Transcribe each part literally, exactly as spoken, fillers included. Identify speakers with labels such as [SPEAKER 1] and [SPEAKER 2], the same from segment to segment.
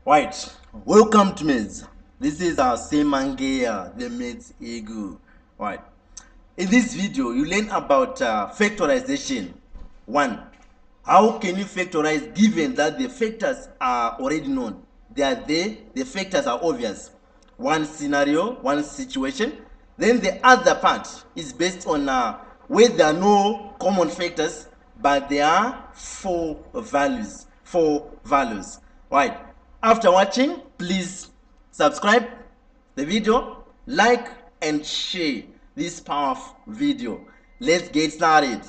[SPEAKER 1] Right, welcome to Maths. This is our Semangea, the Maths Eagle. Right, in this video, you learn about uh, factorization. One, how can you factorize given that the factors are already known? They are there, the factors are obvious. One scenario, one situation. Then the other part is based on uh, where there are no common factors, but there are four values. Four values. Right. After watching, please subscribe the video, like and share this powerful video. Let's get started.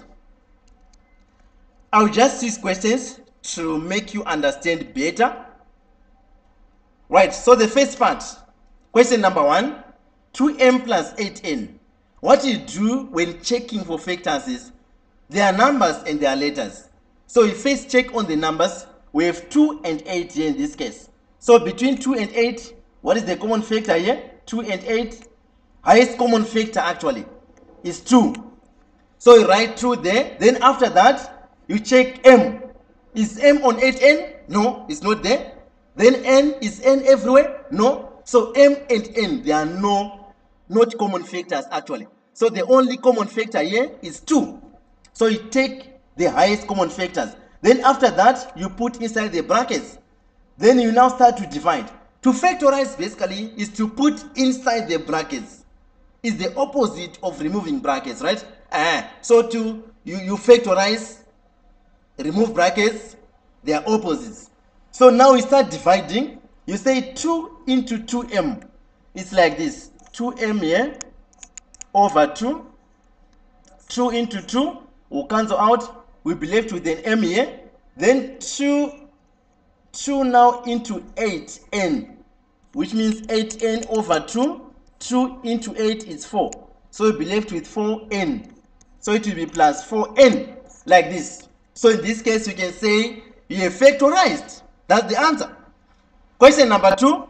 [SPEAKER 1] I'll just use questions to make you understand better. Right, so the first part, question number one, two m plus eight n. What you do when checking for factors is, there are numbers and there are letters. So you first check on the numbers. We have two and eight here in this case. So between two and eight, what is the common factor here? two and eight. Highest common factor actually is two. So you write two there. Then after that, you check m. Is m on eight n? No, it's not there. Then n, is n everywhere? No. So m and n, there are no not common factors actually. So the only common factor here is two. So you take the highest common factors. Then after that, you put inside the brackets. Then you now start to divide. To factorize basically is to put inside the brackets. Is the opposite of removing brackets, right? Uh, so to you, you factorize, remove brackets, they are opposites. So now we start dividing. You say two into two m. It's like this. two m here over two. two into two will cancel out. We'll be left with an m here. Then two, two now into eight n, which means eight n over two. two into eight is four. So we'll be left with four n. So it will be plus four n, like this. So in this case, you can say you have factorized. That's the answer. Question number two.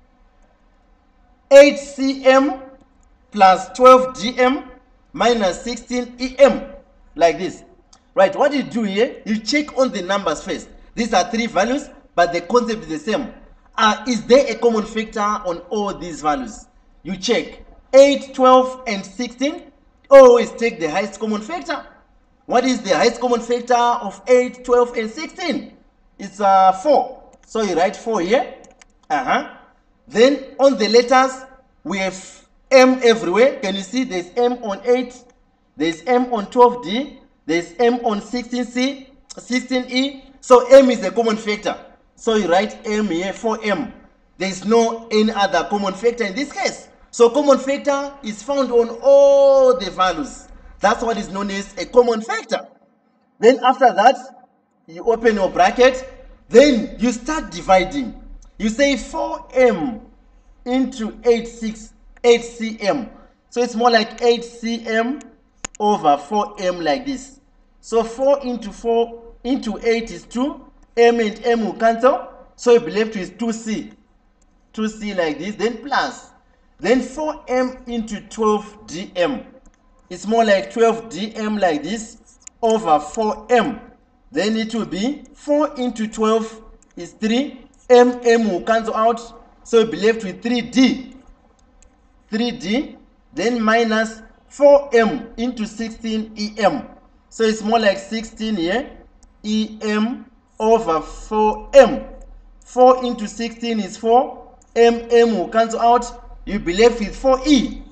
[SPEAKER 1] eight c m plus twelve d m minus sixteen e m, like this. Right, what you do here, you check on the numbers first. These are three values, but the concept is the same. Uh, is there a common factor on all these values? You check. eight, twelve, and sixteen. Always take the highest common factor. What is the highest common factor of eight, twelve, and sixteen? It's uh, four. So you write four here. Uh-huh. Then on the letters, we have m everywhere. Can you see there's m on eight, there's m on twelve d, there's m on sixteen c, sixteen e. So m is the common factor. So you write m here for m. There's no any other common factor in this case. So common factor is found on all the values. That's what is known as a common factor. Then after that, you open your bracket. Then you start dividing. You say four m into eight, six, eight c m. So it's more like eight c m over four m, like this. So four into four into eight is two. M and m will cancel. So you'll be left with two c. two c like this. Then plus. Then four m into twelve d m. It's more like twelve d m, like this, over four m. Then it will be four into twelve is three. M, m will cancel out. So you'll be left with three d. three d. Then minus four m into sixteen e m. So it's more like sixteen here. E m over four m. four into sixteen is four. M, m will cancel out. You'll be left with four e.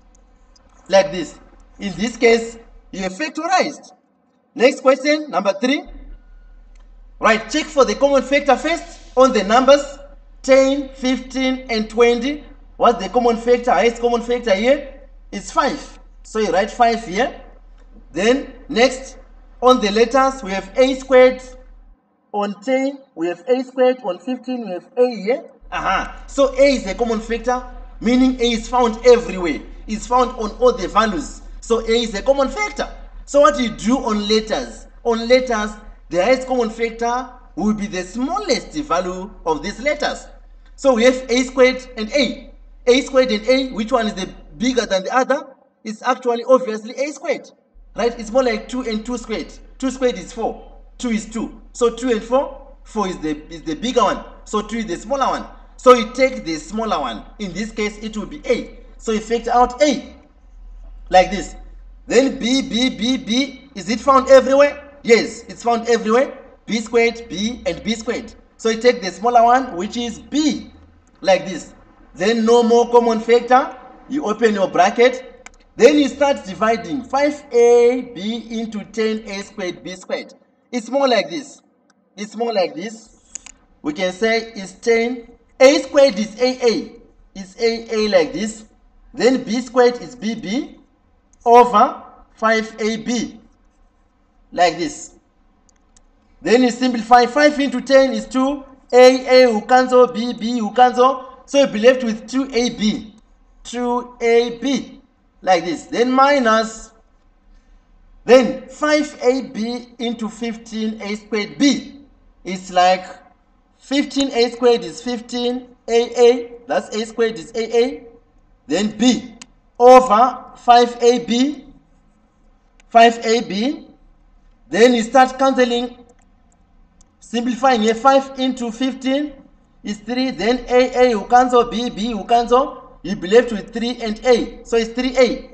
[SPEAKER 1] Like this. In this case, you have factorized. Next question, number three. Right, check for the common factor first on the numbers. ten, fifteen, and twenty. What's the common factor? Highest common factor here is five. So you write five here. Then next, on the letters, we have a squared. On ten, we have a squared. On fifteen, we have a here. Aha. So a is a common factor, meaning a is found everywhere. It's found on all the values. So a is a common factor. So what you do on letters? On letters, the highest common factor will be the smallest value of these letters. So we have a squared and a. A squared and a, which one is the bigger than the other? It's actually obviously a squared. Right? It's more like two and two squared. two squared is four. two is two. So two and four, four is the is the bigger one, so two is the smaller one. So you take the smaller one. In this case, it will be A. So you factor out A like this. Then B, B, B, B. Is it found everywhere? Yes, it's found everywhere. B squared, B, and B squared. So you take the smaller one, which is B, like this. Then no more common factor. You open your bracket. Then you start dividing five A B into ten A squared B squared. It's more like this. It's more like this. We can say it's ten. A squared is A A. It's A A like this. Then B squared is B B over five A B like this. Then you simplify. five into ten is two. A A will cancel. B B will cancel. So you'll be left with two A B. two A B like this. Then minus. Then five A B into fifteen A squared B. It's like fifteen A squared is fifteen A A. That's A squared is A A. Then B over five A B. five A B. Then you start cancelling. Simplifying here. five into fifteen is three. Then A A will cancel. B B will cancel. You'll be left with three and A. So it's three A.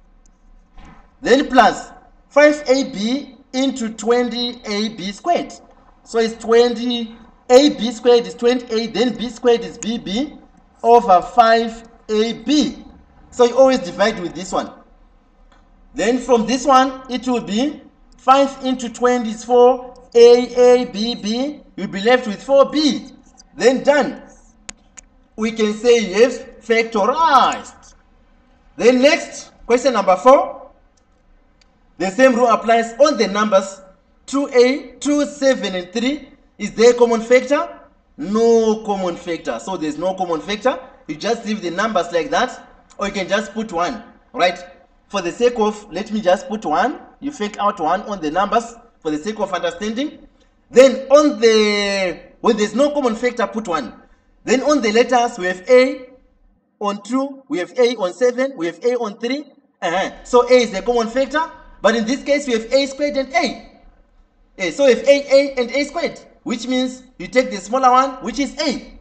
[SPEAKER 1] Then plus five A B into twenty A B squared. So it's twenty. A B squared is twenty A. Then B squared is B B over five A B. So you always divide with this one. Then from this one, it will be five into twenty is four. A, A, B, B. You'll be left with four B. Then done. We can say you have factorized. Then next, question number four. The same rule applies on the numbers two A, two, seven, and three. Is there a common factor? No common factor. So there's no common factor. You just leave the numbers like that. Or you can just put one. Right? For the sake of, let me just put one. You factor out one on the numbers for the sake of understanding. Then on the, when there's no common factor, put one. Then on the letters, we have A on two, we have A on seven, we have A on three. Uh-huh. So A is the common factor. But in this case, we have A squared and A. A. So we have A, A, and A squared. Which means you take the smaller one, which is A.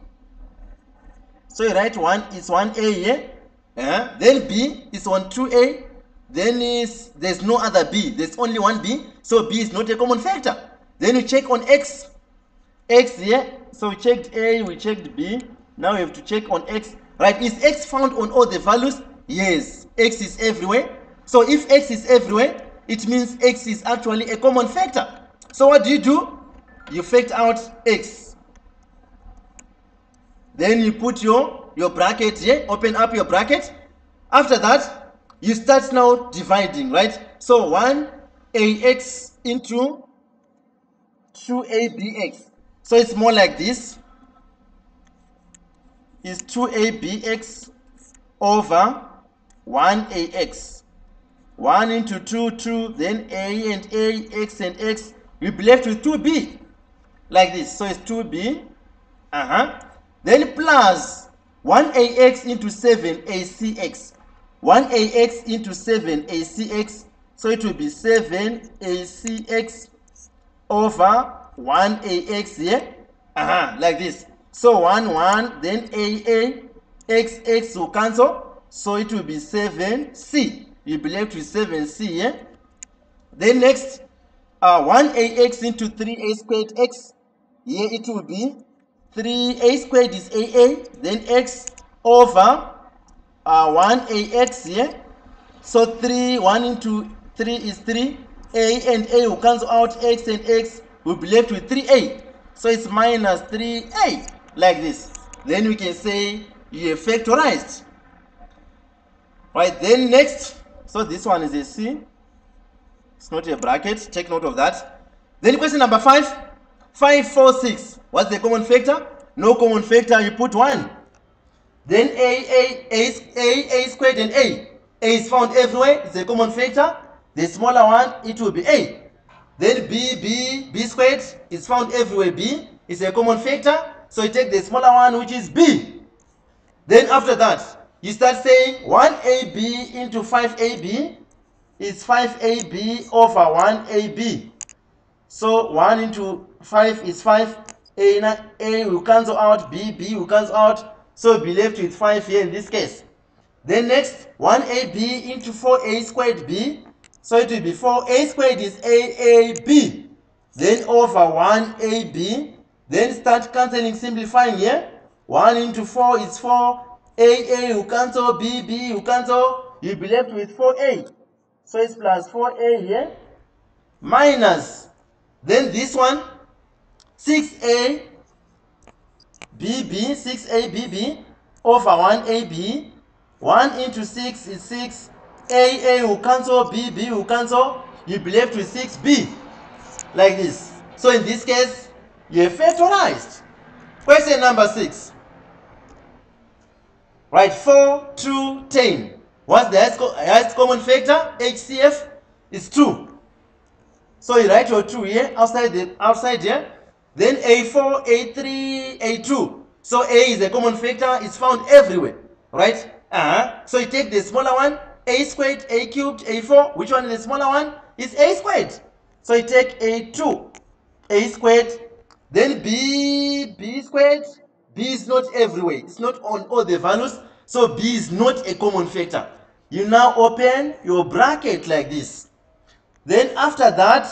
[SPEAKER 1] So you write one is one A here. Uh-huh. Then B is on two A. Then is there's no other B. There's only one B. So B is not a common factor. Then we check on X. X here. So we checked A, we checked B. Now we have to check on X. Right? Is X found on all the values? Yes. X is everywhere. So if X is everywhere, it means X is actually a common factor. So what do you do? You factor out X. Then you put your, your bracket here. Open up your bracket. After that, you start now dividing, right? So one A X into two A B X. So it's more like this. Is two A B X over one A X. one into two, two, then A and A, X and X. You'll be left with two B. Like this. So it's two B. Uh-huh. Then plus one A X into seven A C X. one A X into seven A C X. So it will be seven A C X over one A X here. Uh-huh, like this. So one, one, then A A, X, X will cancel. So it will be seven C. You'll be left with seven C here. Then next, uh, one A X into three A squared X. Here it will be three A squared is A A, then X over uh, one A X here. So three, one into three is three. A and A will cancel out. X and X will be left with three A. So it's minus three A, like this. Then we can say you have factorized. Right, then next, so this one is a C. It's not a bracket. Take note of that. Then question number five. five, four, six. What's the common factor? No common factor, you put one. Then A, A, A, A, A squared and A. A is found everywhere. It's a common factor. The smaller one, it will be A. Then B, B, B squared is found everywhere. B is a common factor. So you take the smaller one, which is B. Then after that, you start saying one A B into five A B is five A B over one A B. So one into five is five. A, A will cancel out, B, B will cancel out, so be left with five here in this case. Then next, one A B into four A squared B, so it will be four A squared is A A B, then over one A B, then start cancelling, simplifying here. one into four is four, A A will cancel, B B will cancel, you'll be left with four A. So it's plus four A here, minus, then this one, six A B B, six A B B, over one A B, one into six is six, A A will cancel, B B will cancel, you'll be left with six B, like this. So in this case, you have factorized. Question number six. Right, four, two, ten. What's the highest, co highest common factor? H C F is two. So you write your two here, outside the outside here. Then A four, A three, A two. So A is a common factor, it's found everywhere. Right? Uh-huh. So you take the smaller one, A squared, A cubed, A four. Which one is the smaller one? It's A squared. So you take A two, A squared. Then B, B squared. B is not everywhere. It's not on all the values. So B is not a common factor. You now open your bracket like this. Then after that,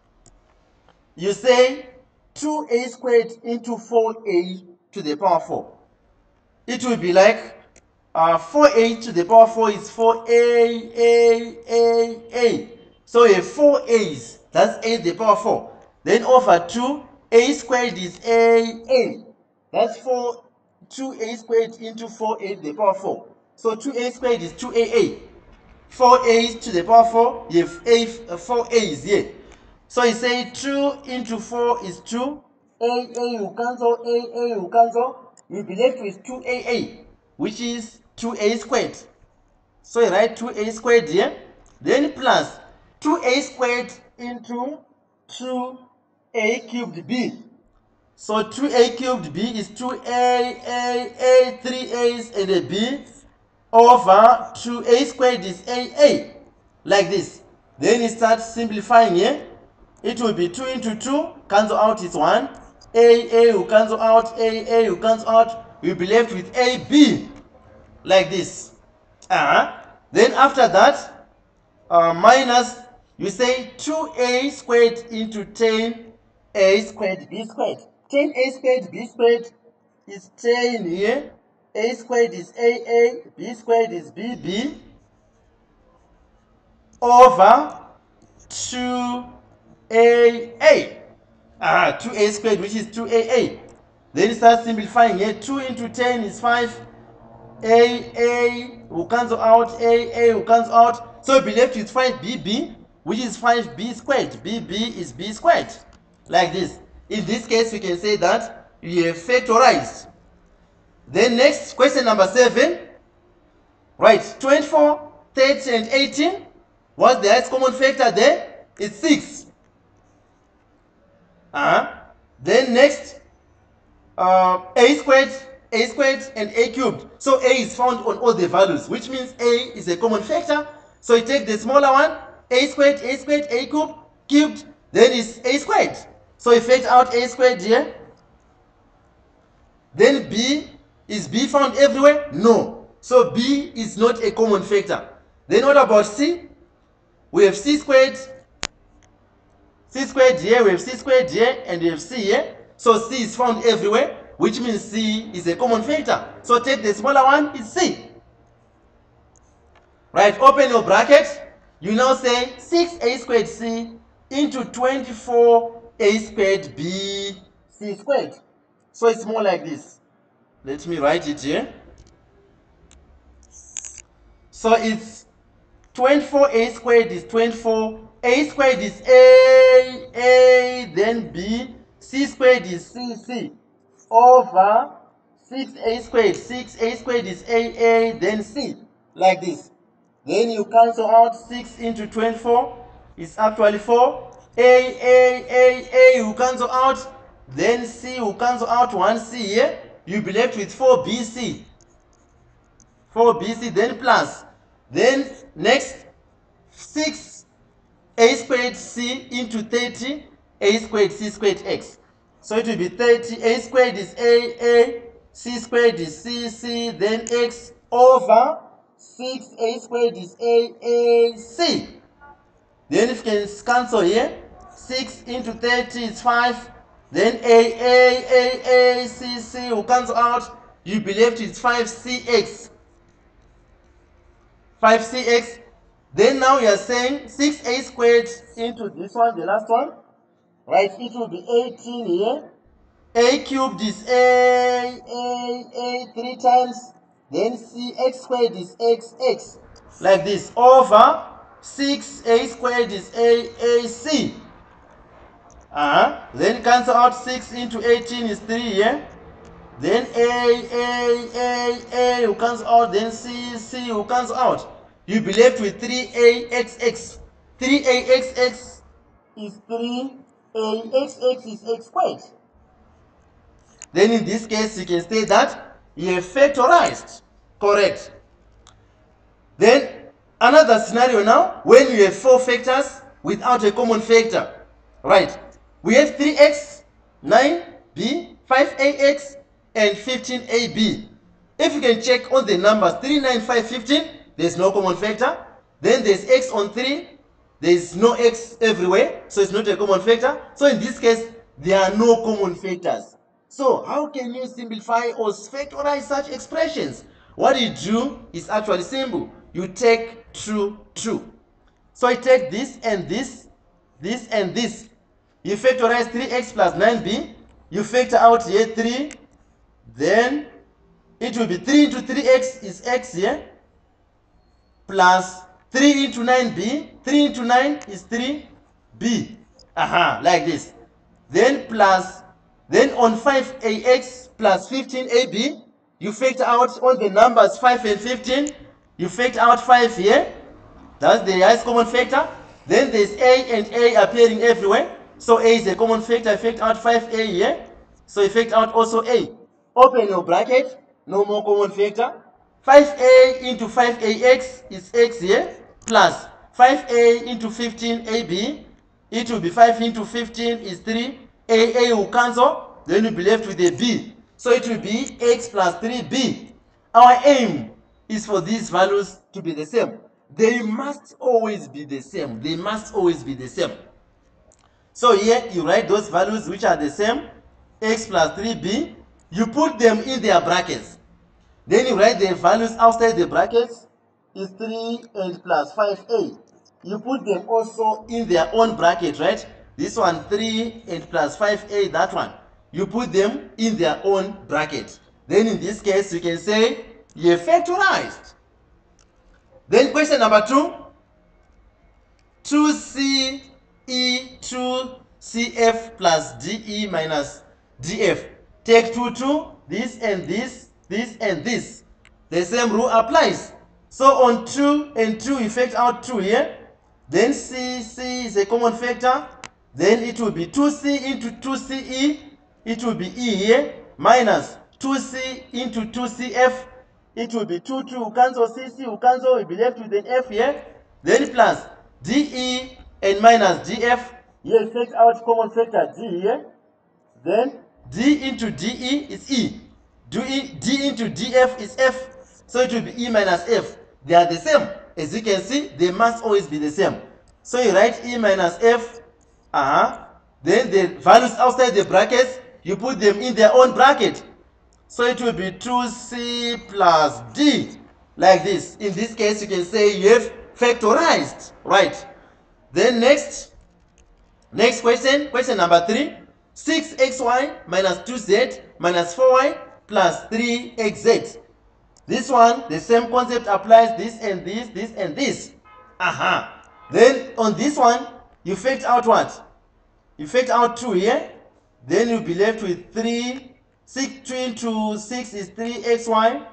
[SPEAKER 1] you say two A squared into four A to the power four. It will be like uh, four A to the power four is four A, A, A, A. So you have four A's. That's A to the power four. Then over two, A squared is A, A. That's four, two A squared into four A to the power four. So two A squared is two A A. four A's to the power four, you have A, uh, four A's here. So you say two into four is two. A, A will cancel, A, A will cancel. You'll be left with two A A, which is two A squared. So you write two A squared here. Then plus two A squared into two A cubed B. So two A cubed B is two A, A, A, three A's and a B over two A squared is A, A. Like this. Then you start simplifying here. It will be two into two, cancel out is one. A, A will cancel out, A, A will cancel out. You'll be left with A, B. Like this. Uh-huh. Then after that, uh, minus, you say two A squared into ten A squared B squared. ten A squared B squared is ten here. A squared is A A, B squared is B B, over two A A. Ah, two A squared, which is two A A. Then start simplifying here. two into ten is five. A A will cancel out, A A will cancel out. So you'll be left with five B B, which is five B squared. B B is B squared. Like this. In this case, we can say that you have factorized. Then next, question number seven. Right, twenty-four, thirty, and eighteen. What's the highest common factor there? It's six. Uh-huh. Then next, uh, A squared, A squared, and A cubed. So A is found on all the values, which means A is a common factor. So you take the smaller one, A squared, A squared, A cubed, cubed, then it's A squared. So you factor out A squared here. Then B, is B found everywhere? No. So B is not a common factor. Then what about C? We have C squared, C squared here, we have C squared here, and we have C here. So C is found everywhere, which means C is a common factor. So take the smaller one, it's C. Right, open your bracket. You now say six A squared C into twenty-four A squared B C squared. So it's more like this. Let me write it here. So it's twenty-four A squared is twenty-four. A squared is A, A, then B. C squared is C, C. Over six A squared. six A squared is A, A, then C. Like this. Then you cancel out six into twenty-four. It's actually four. A, A, A, A will cancel out. Then C will cancel out one C here. You'll be left with four B C. four B C, then plus. Then next, six A squared C into thirty, A squared C squared X. So it will be thirty, a squared is a, a, c squared is c, c, then x over six, a squared is a, a, c. Then if you can cancel here, six into thirty is five, then a, a, a, a, c, c will cancel out, you'll be left with five c x. five c x. Then now you are saying six a squared into this one, the last one, right? It will be eighteen here. A cubed is a, a, a three times. Then c x squared is x, x. Like this. Over six a squared is a, a, c. Uh-huh. Then cancel out six into eighteen is three here. Then a, a, a, a will cancel out. Then c, c will cancel out. You'll be left with three a x x. three a x x is three a x x is x squared. Then in this case, you can say that you have factorized. Correct. Then another scenario now, when you have four factors without a common factor. Right. We have three x, nine b, five a x, and fifteen a b. If you can check on the numbers three, nine, five, fifteen, there's no common factor. Then there's x on three. There's no x everywhere, so it's not a common factor. So in this case, there are no common factors. So how can you simplify or factorize such expressions? What you do is actually simple. You take true, true. So you take this and this, this and this. You factorize three x plus nine b. You factor out here three. Then it will be three into three x is x here. Plus three into nine b. three into nine is three b. Aha, like this. Then plus, then on five a x plus fifteen a b, you factor out all the numbers five and fifteen. You factor out five here. That's the highest common factor. Then there's a and a appearing everywhere. So a is a common factor. I factor out five a here. So you factor out also a. Open your bracket. No more common factor. five a into five a x is x here. Plus five a into fifteen a b. It will be five into fifteen is three. A, A will cancel. Then you'll be left with a b. So it will be x plus three b. Our aim is for these values to be the same. They must always be the same. They must always be the same. So here you write those values which are the same. X plus three b. You put them in their brackets. Then you write the values outside the brackets is three and plus five a. You put them also in their own bracket, right? This one three and plus five a, that one. You put them in their own bracket. Then in this case, you can say you factorized. Then question number two. two c e two c f plus d e minus d f. Take two, two, this and this, this and this. The same rule applies. So on two and two, you factor out two here. Then c, c is a common factor. Then it will be two c into two c e. It will be e here. Minus two c into two c f. It will be two, two, cancel c, c, cancel. We'll be left with an f here. Then plus d e and minus d f. Here, factor out common factor d here. Then d into de is e. D, d into df is f. So it will be e minus f. They are the same. As you can see, they must always be the same. So you write e minus f. Uh-huh. Then the values outside the brackets, you put them in their own bracket. So it will be two c plus d. Like this. In this case, you can say you have factorized. Right. Then next. Next question. Question number three. six x y minus two z minus four y plus three x z. This one, the same concept applies, this and this, this and this. Aha. Then on this one, you factor out what? You factor out two here. Then you'll be left with three. six, two into six is three x y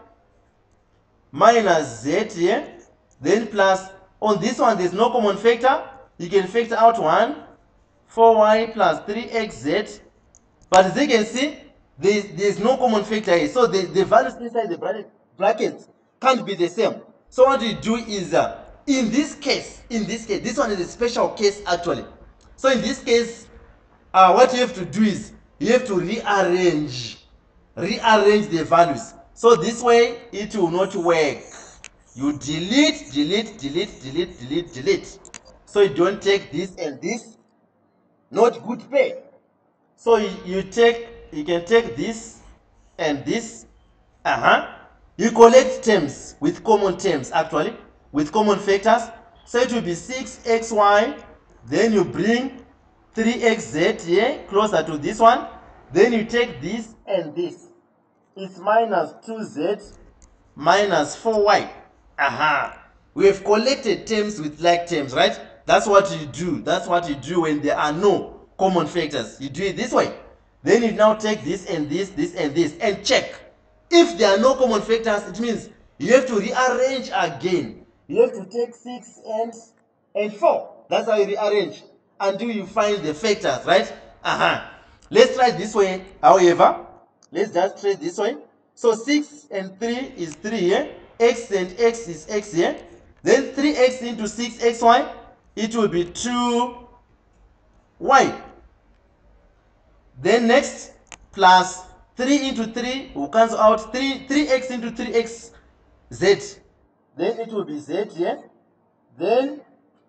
[SPEAKER 1] minus z here. Then plus, on this one, there's no common factor. You can factor out one. four y plus three x z. But as you can see, there's, there's no common factor here. So the, the values inside the bracket brackets can't be the same. So what you do is, uh, in this case, in this case, this one is a special case actually. So in this case, uh, what you have to do is, you have to rearrange, rearrange the values. So this way it will not work. You delete, delete, delete, delete, delete, delete. So you don't take this and this, not good pay. So you, you take, you can take this and this, uh-huh. You collect terms with common terms, actually, with common factors. So it will be six x y, then you bring three x z here, closer to this one. Then you take this and this. It's minus two z minus four y. Aha. We have collected terms with like terms, right? That's what you do. That's what you do when there are no common factors. You do it this way. Then you now take this and this, this and this, and check. If there are no common factors, it means you have to rearrange again. You have to take six and, and four. That's how you rearrange until you find the factors, right? Uh-huh. Let's try this way, however. Let's just try this way. So six and three is three here. X and x is x here. Then three x into six x y, it will be two y. Then next, plus three into three will cancel out three, three x into three x z. Then it will be z here. Then,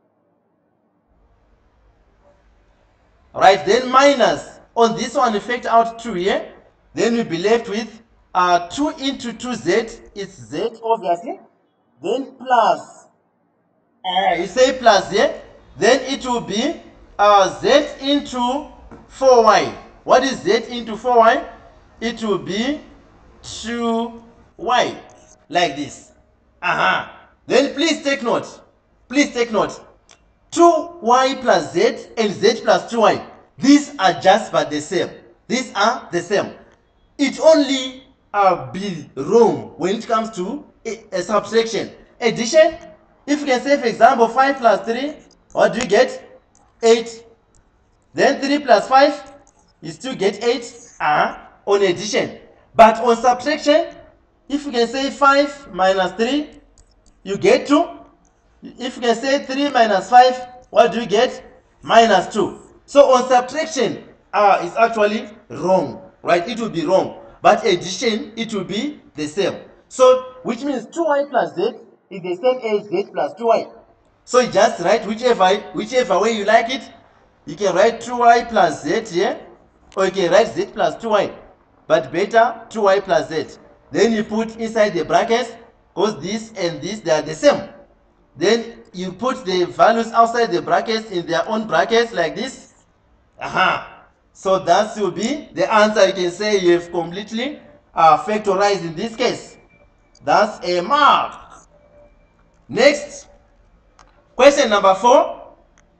[SPEAKER 1] right, then minus. On this one, we factor out two here. Then we'll be left with uh, two into two z. It's z, obviously. Then plus. Uh, you say plus here. Then it will be uh, z into four y. What is z into four y? It will be two y. Like this. Uh-huh. Then please take note. Please take note. two y plus z and z plus two y. These are just but the same. These are the same. It only uh, be wrong when it comes to a, a subtraction. Addition, if you can say, for example, five plus three, what do you get? eight. Then three plus five, you still get eight uh, on addition. But on subtraction, if you can say five minus three, you get two. If you can say three minus five, what do you get? Minus two. So on subtraction, uh, it's actually wrong, right? It will be wrong. But addition, it will be the same. So, which means two y plus z is the same as z plus two y. So you just write whichever, whichever way you like it. You can write two y plus z here, or you can write z plus two y. But better, two y plus z. Then you put inside the brackets, because this and this, they are the same. Then you put the values outside the brackets in their own brackets like this. Aha. So that will be the answer. You can say you have completely uh, factorized in this case. That's a mark. Next, question number four.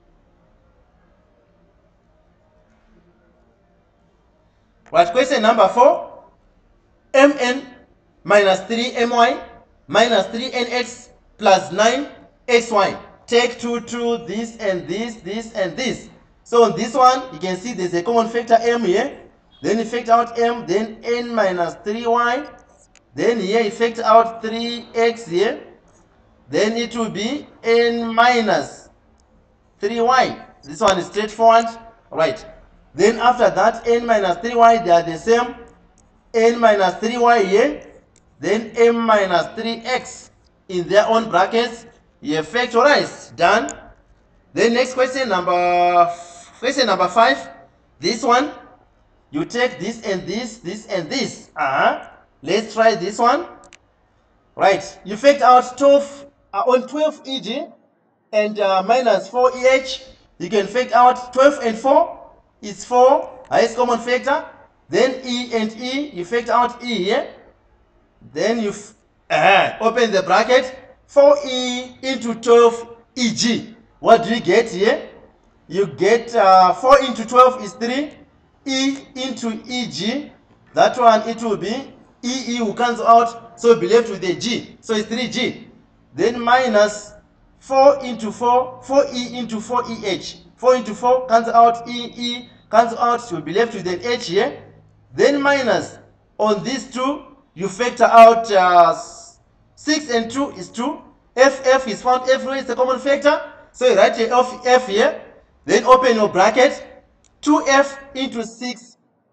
[SPEAKER 1] Right, question number four. Mn minus three my minus three n x plus nine x y. Take two, two, this and this, this and this. So on this one, you can see there's a common factor m here. Then you factor out m, then n minus three y. Then here you factor out three x here. Then it will be n minus three y. This one is straightforward. Right. Then after that, n minus three y, they are the same. N minus three y here. Then m minus three x in their own brackets. You have factorized. Done. Then next question number question number five. This one, you take this and this, this and this. Uh-huh. Let's try this one. Right. You factor out twelve uh, on twelve E G and uh, minus four E H. You can factor out twelve and four. It's four. Highest common factor. Then E and E. You factor out E here. Then you uh, open the bracket. four E into twelve E G. What do you get here? You get uh, four into twelve is three. E into E G. That one, it will be E, E will cancel out. So be left with a G. So it's three G. Then minus four into four. four E into four E H. four into four, cancel out E, E, cancel out. You'll be left with an H here. Then minus on these two, you factor out uh, six and two is two. F, F is found everywhere. It's a common factor. So you write your F, F here. Then open your bracket. two F into six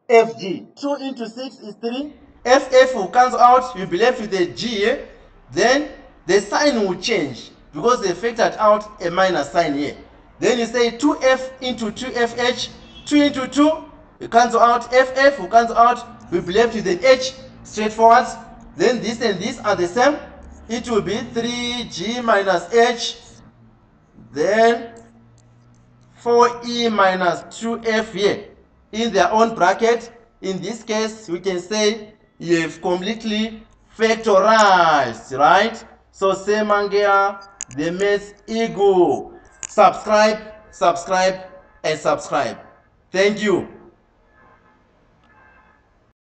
[SPEAKER 1] F G. two into six is three. F F will cancel out. You'll be left with a G here. Then the sign will change because they factored out a minus sign here. Then you say two F into two F H. two into two, you cancel out. F F will cancel out. We'll be left with an H. Straightforward. Then this and this are the same. It will be three G minus H. Then four E minus two F here in their own bracket. In this case, we can say you have completely factorized, right? So same here, the maths eagle. Subscribe, subscribe, and subscribe. Thank you.